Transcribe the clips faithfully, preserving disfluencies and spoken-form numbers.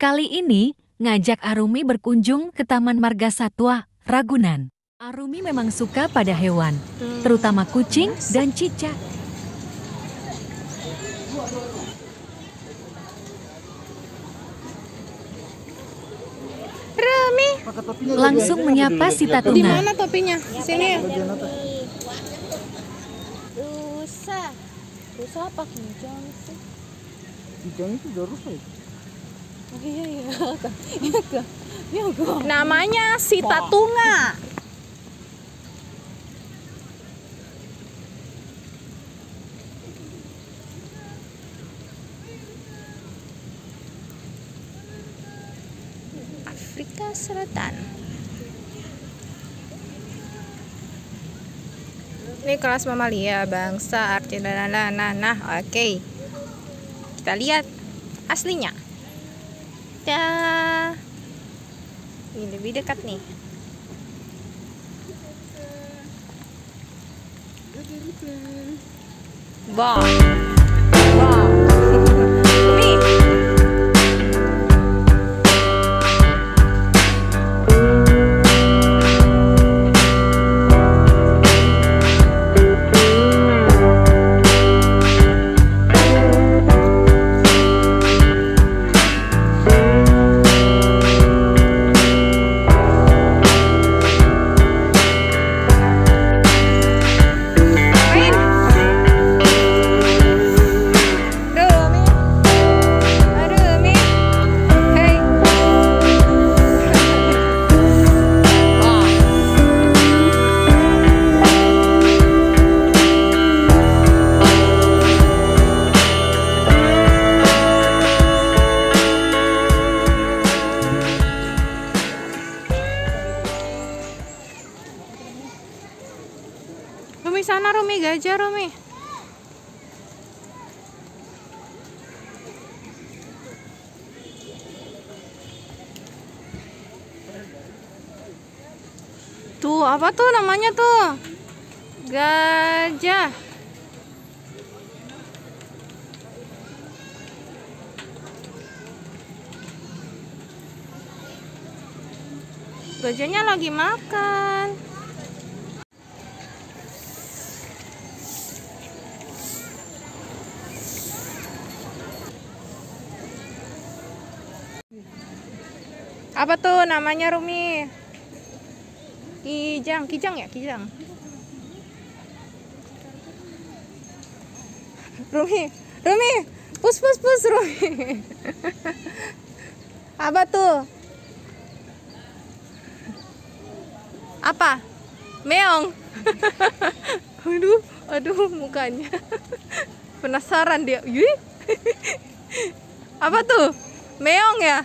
Kali ini, ngajak Arumi berkunjung ke Taman Marga Satwa, Ragunan. Arumi memang suka pada hewan, terutama kucing dan cicak. Rumi Langsung menyapa si di Tatunga. mana topinya? Sini ya. Rusa. Rusa apa kijang sih? Kijang itu udah rusak. Oh iya iya. Iya kak. Iya kak. Namanya si Tatunga. Afrika Selatan. Ini kelas mamalia bangsa arti dan nah, nah, nah, oke. Kita lihat aslinya. Ya, ini lebih dekat nih. Wow, wow. Nih. Rumi sana, Rumi gajah, Rumi. Tuh, apa tuh namanya tuh? Gajah. Gajahnya lagi makan. Apa tuh namanya, Rumi? Kijang, kijang ya, kijang. Rumi, Rumi, pus pus pus Rumi. Apa tuh? Apa? Meong. Aduh, aduh mukanya. Penasaran dia. Yui. Apa tuh? Meong ya?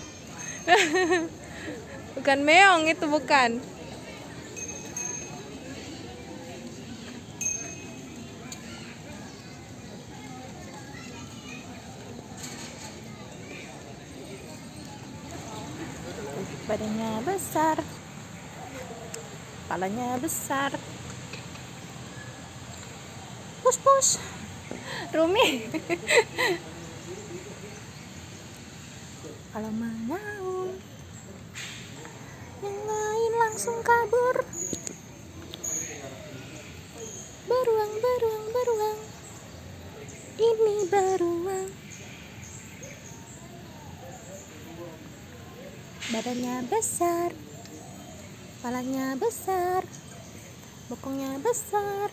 Bukan meong, itu bukan. Badannya besar, kepalanya besar. Pus pus Rumi. Kalau mau yang lain langsung kabur. Beruang, beruang, beruang. Ini beruang. Badannya besar, kepalanya besar, bokongnya besar,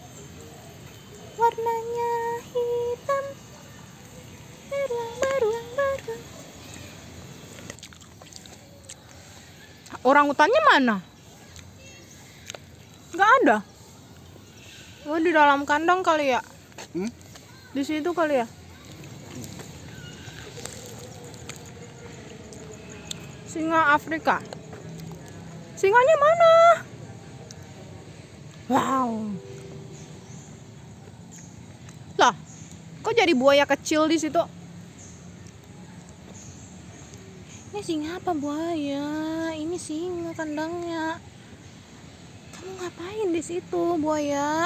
warnanya hitam. Beruang, beruang, beruang. Orang utannya mana? Nggak ada. Oh, di dalam kandang kali ya? Hmm? Di situ kali ya? Singa Afrika. Singanya mana? Wow. Lah, kok jadi buaya kecil di situ? Ini singa apa buaya? Ini singa kandangnya. Kamu ngapain di situ, buaya?